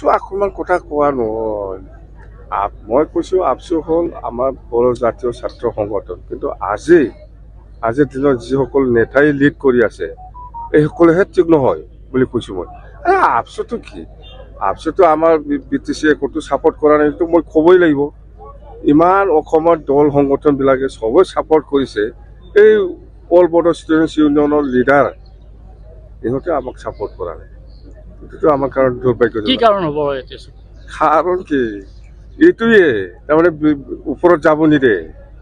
আক্ৰমণ কথা কোৱা নহয় মই কৈছোঁ আপচু হ'ল আমাৰ বড়ো জাতীয় ছাত্ৰ সংগঠন কিন্তু আজিৰ দিনত যিসকল নেতাই লিড কৰি আছে এইসকলেহে ঠিক নহয় বুলি কৈছোঁ মই আপচুটো কি আপচুটো আমাৰ BTC একোটো ছাপৰ্ট কৰা নাই এইটো মই ক'বই লাগিব ইমান অসমৰ দল সংগঠনবিলাকে সবে ছাপৰ্ট কৰিছে এই অল বড়ো ষ্টুডেণ্টছ ইউনিয়নৰ লিডাৰ ইহঁতে আমাক ছাপৰ্ট কৰা নাই এইটোতো আমাৰ কাৰণে দুৰ্ভাগ্যজনক কি কাৰণ হ'ব কাৰণ কি এইটোৱে তাৰমানে ওপৰত যাব নিদিয়ে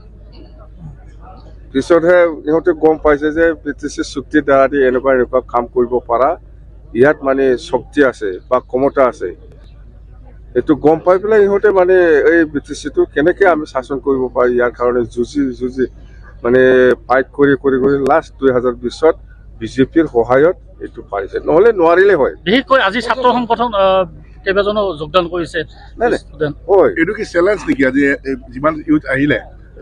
পিছতহে ইহঁতে গম পাইছে যে BTC চুক্তিৰ দ্বাৰা দি এনেকুৱা কাম কৰিব পৰা ইয়াত মানে শক্তি আছে বা ক্ষমতা আছে এইটো গম পাই পেলাই ইহঁতে মানে এই BTCটো কেনেকৈ আমি শাসন কৰিব পাৰি ইয়াৰ কাৰণে যুঁজি মানে ফাইট কৰি লাষ্ট 2020ত বিজেপিৰ সহায়ত এইটো পাৰিছে নহ'লে নোৱাৰিলে হয় বিশেষকৈ আজি ছাত্ৰ সংগঠন কেইবাজনো যোগদান কৰিছে হয় এইটো কি চেলেঞ্জ নেকি আজি যিমান ইউথ আহিলে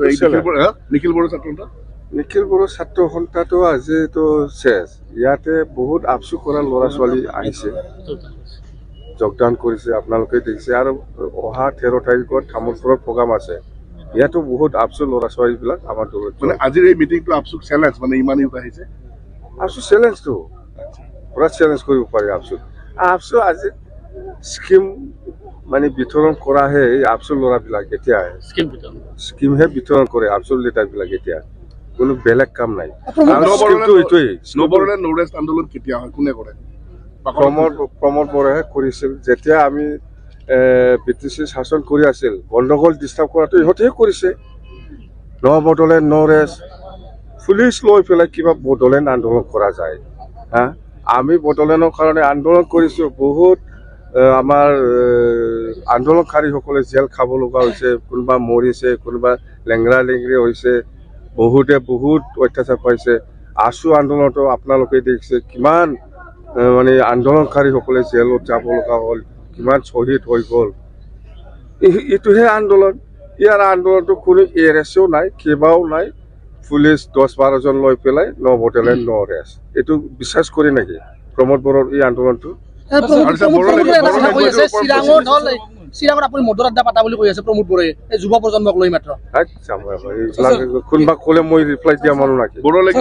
নিখিল বড়ো ছাত্ৰ সন্থাটো আজিতো চেছ ইয়াতে বহুত আপচু কৰা ল'ৰা ছোৱালী আহিছে যোগদান কৰিছে আপোনালোকে দেখিছে আৰু অহা 13 তাৰিখত তামোলপুৰত প্ৰগ্ৰাম আছে ইয়াতো বহুত আপচু ল'ৰা ছোৱালীবিলাক আমাৰ দলত মানে আজিৰ এই মিটিংটো আপচু চেলেঞ্জ মানে ইমান ইউথ আহিছে আপচু চেলেঞ্জটো পুৰা চেলেঞ্জ কৰিব পাৰি আপচু আজি স্কিম মানে বিতৰণ কৰাহে এই আপচু ল'ৰাবিলাক এতিয়া স্কিমহে বিতৰণ কৰে আপচু লিডাৰবিলাক এতিয়া কোনো বেলেগ কাম নাই আন্দোলন কেতিয়া হয় কোনে কৰে প্ৰমোদ বৰাহে কৰিছিল যেতিয়া আমি BTC শাসন কৰি আছিল গণ্ডগোল ডিষ্টাৰ্ব কৰাটো ইহঁতেহে কৰিছে বড়োলেণ্ড ৰেষ্ট পুলিচ লৈ পেলাই কিবা বড়োলেণ্ড আন্দোলন কৰা যায় আমি বড়োলেণ্ডৰ কাৰণে আন্দোলন কৰিছোঁ বহুত আমাৰ আন্দোলনকাৰীসকলে জেল খাব লগা হৈছে কোনোবা মৰিছে কোনোবা লেংৰা লেংৰি হৈছে বহুতে বহুত অত্যাচাৰ পাইছে আছু আন্দোলনতো আপোনালোকে দেখিছে কিমান মানে আন্দোলনকাৰীসকলে জেলত যাব লগা হ'ল কিমান শ্বহীদ হৈ গ'ল এইটোহে আন্দোলন ইয়াৰ আন্দোলনটো কোনো এৰেষ্টো নাই কেইবাও নাই পুলিচ 10-12 জন লৈ পেলাই বড়োলেণ্ড ৰেষ্ট এইটো বিশ্বাস কৰি নেকি প্ৰমোদ বড়োৰ এই আন্দোলনটো কোনোবা ক'লে মই ৰিপ্লাই দিয়া মানুহ নাকি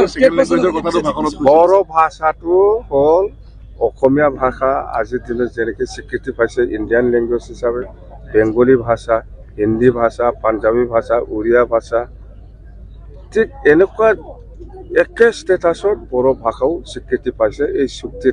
বড়ো ভাষাটো হ'ল অসমীয়া ভাষা আজিৰ দিনত যেনেকৈ স্বীকৃতি পাইছে ইণ্ডিয়ান লেংগুৱেজ হিচাপে বেংগলী ভাষা হিন্দী ভাষা পাঞ্জাবী ভাষা উৰিয়া ভাষা ঠিক এনেকুৱা একে ষ্টেটাছত বড়ো ভাষাও স্বীকৃতি পাইছে এই চুক্তিৰ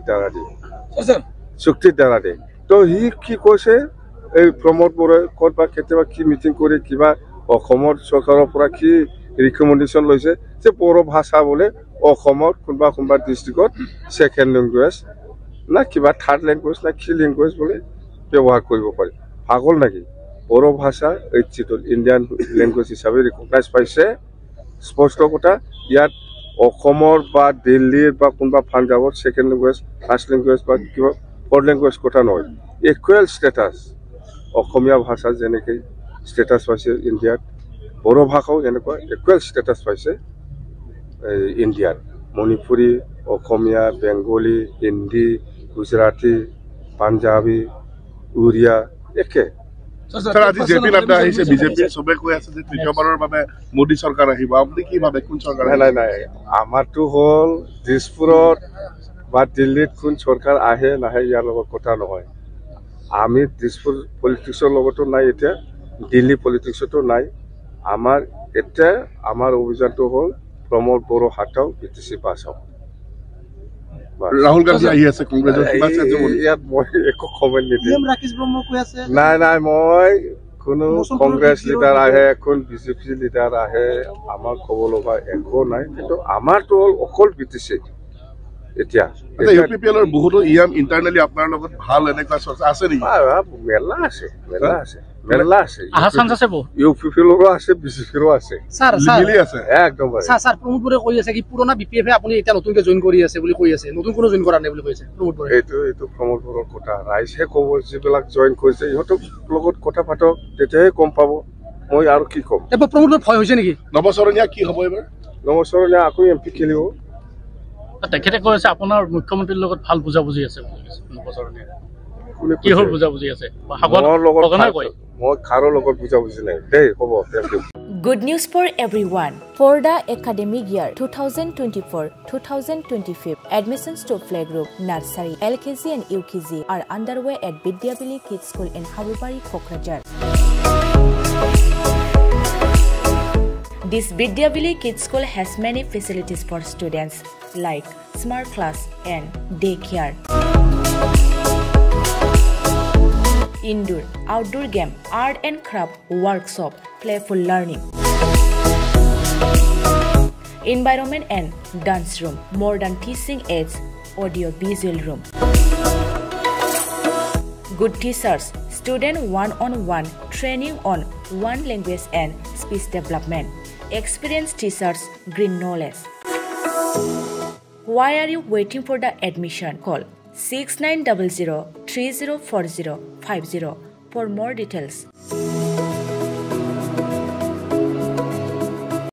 দ্বাৰা দি তো সি কি কৈছে এই প্ৰমোদ বড়োৱে ক'ত বা কেতিয়াবা কি মিটিং কৰি কিবা অসমৰ চৰকাৰৰ পৰা কি ৰিকমেণ্ডেশ্যন লৈছে যে বড়ো ভাষা বোলে অসমৰ কোনোবা ডিষ্ট্ৰিক্টত ছেকেণ্ড লেংগুৱেজ না কিবা থাৰ্ড লেংগুৱেজ না কি লেংগুৱেজ বোলে ব্যৱহাৰ কৰিব পাৰি পাগল নেকি বড়ো ভাষা ঐচ্ছিত ইণ্ডিয়ান লেংগুৱেজ হিচাপে ৰিকগনাইজ পাইছে স্পষ্ট কথা ইয়াত অসমৰ বা দিল্লীৰ বা কোনোবা পাঞ্জাৱৰ ছেকেণ্ড লেংগুৱেজ ফাৰ্ষ্ট লেংগুৱেজ বা কিবা ফ'ৰ্থ লেংগুৱেজ কথা নহয় ইকুৱেল ষ্টেটাছ অসমীয়া ভাষা যেনেকৈ ষ্টেটাছ পাইছে ইণ্ডিয়াত বড়ো ভাষাও এনেকুৱা ইকুৱেল ষ্টেটাছ পাইছে ইণ্ডিয়াত মণিপুৰী অসমীয়া বেংগলী হিন্দী গুজৰাটী পাঞ্জাবী উৰিয়া একে আজি জেপি নাড্ডা আহিছে বিজেপি সবে কৈ আছে যে তৃতীয়বাৰৰ বাবে মোদী চৰকাৰ আহিব আপুনি কি ভাবে কোন চৰকাৰ নাই আমাৰটো হ'ল দিছপুৰত বা দিল্লীত কোন চৰকাৰ আহে নাহে ইয়াৰ লগত কথা নহয় আমি দিছপুৰ পলিটিক্সৰ লগতো নাই এতিয়া দিল্লী পলিটিক্সতো নাই আমাৰ এতিয়া আমাৰ অভিযানটো হ'ল প্ৰমোদ বড়ো হাটাও BTC পাছ হওক ৰাহুল গান্ধী আহি আছে কংগ্ৰেছৰ ইয়াত মই একো কমেণ্ট নিদিম নাই মই কোনো কংগ্ৰেছ লিডাৰ আহে কোন বিজেপি লিডাৰ আহে আমাৰ ক'ব লগা একো নাই কিন্তু আমাৰতো হ'ল অকল BTC এতিয়া UPPL বহুতো ইণ্টাৰনেলি আপোনাৰ লগত ভাল এনেকুৱা চৰ্চা আছে নেকি মেলা আছে UPPLৰো আছে বিজেপিৰো আছে একদম প্ৰমোদ বড়োৱে কৈ আছে কি পুৰণা BPF আপুনি এতিয়া নতুনকৈ জইন কৰি আছে বুলি কৈ আছে নতুন কোনো জইন কৰা নাই বুলি কৈছে প্ৰমোদ বড়োৱে এইটো প্ৰমোদ বড়োৰ কথা ৰাইজে ক'ব যিবিলাক জইন কৰিছে ইহঁতৰ লগত কথা পাতক তেতিয়াহে গম পাব মই আৰু কি ক'ম প্ৰমোদ বড়োৰ ভয় হৈছে নেকি নৱচৰণীয়া কি হ'ব এইবাৰ নৱচৰণীয়া আকৌ MP খেলিব তেখেতে কৈ আছে আপোনাৰ মুখ্যমন্ত্ৰীৰ লগত ভাল বুজাবুজি আছে কোনে কি হল কৈছে? বুজাবুজি আছে মোৰ লগত সঘনাই কয় মই কাৰো লগত বুজাবুজি নাই দেই হ'ব thank you Good news for everyone. For the academic year 2024-2025, admissions to playgroup, nursery, LKG and UKG are underway at Vidyavili Kids School in Habubari, Kokrajhar. This Vidyavili Kids School has many facilities for students like smart class and daycare, indoor, outdoor game, art and craft workshop, playful learning, environment and dance room, modern teaching aids, audio visual room, good teachers, student one-on-one training on one language and speech development, experienced teachers, green knowledge. Why are you waiting for the admission? Call 6900 304050 for more details.